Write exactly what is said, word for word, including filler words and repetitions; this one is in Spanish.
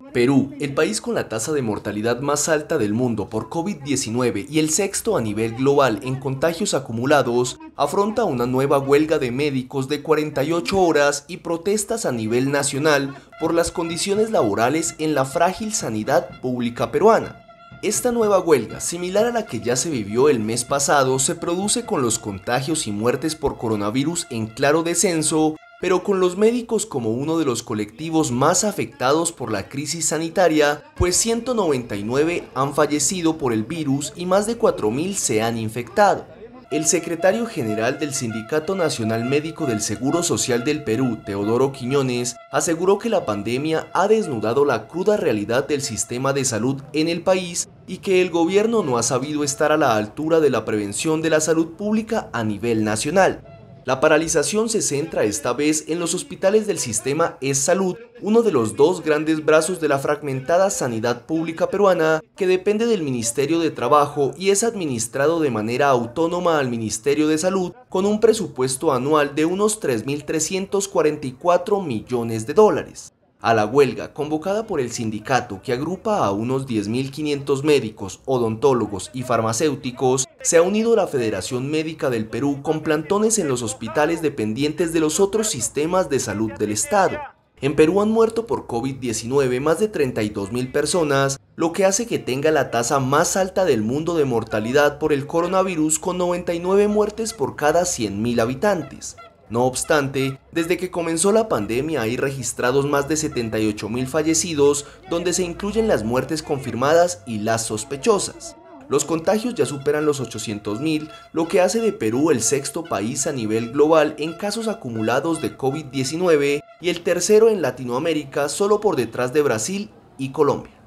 Perú, el país con la tasa de mortalidad más alta del mundo por COVID diecinueve y el sexto a nivel global en contagios acumulados, afronta una nueva huelga de médicos de cuarenta y ocho horas y protestas a nivel nacional por las condiciones laborales en la frágil sanidad pública peruana. Esta nueva huelga, similar a la que ya se vivió el mes pasado, se produce con los contagios y muertes por coronavirus en claro descenso, pero con los médicos como uno de los colectivos más afectados por la crisis sanitaria, pues ciento noventa y nueve han fallecido por el virus y más de cuatro mil se han infectado. El secretario general del Sindicato Nacional Médico del Seguro Social del Perú, Teodoro Quiñones, aseguró que la pandemia ha desnudado la cruda realidad del sistema de salud en el país y que el gobierno no ha sabido estar a la altura de la prevención de la salud pública a nivel nacional. La paralización se centra esta vez en los hospitales del sistema Es Salud, uno de los dos grandes brazos de la fragmentada sanidad pública peruana que depende del Ministerio de Trabajo y es administrado de manera autónoma al Ministerio de Salud con un presupuesto anual de unos tres mil trescientos cuarenta y cuatro millones de dólares. A la huelga, convocada por el sindicato que agrupa a unos diez mil quinientos médicos, odontólogos y farmacéuticos, se ha unido la Federación Médica del Perú con plantones en los hospitales dependientes de los otros sistemas de salud del Estado. En Perú han muerto por COVID diecinueve más de treinta y dos mil personas, lo que hace que tenga la tasa más alta del mundo de mortalidad por el coronavirus con noventa y nueve muertes por cada cien mil habitantes. No obstante, desde que comenzó la pandemia hay registrados más de setenta y ocho mil fallecidos, donde se incluyen las muertes confirmadas y las sospechosas. Los contagios ya superan los ochocientos mil, lo que hace de Perú el sexto país a nivel global en casos acumulados de COVID diecinueve y el tercero en Latinoamérica, solo por detrás de Brasil y Colombia.